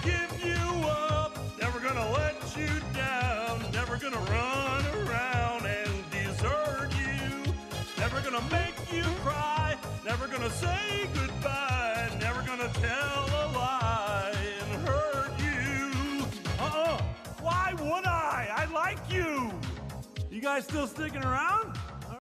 give you up, never gonna let you down, never gonna run around and desert you, never gonna make you cry, never gonna say goodbye, never gonna tell a lie and hurt you. Why would I? I like you. You guys still sticking around?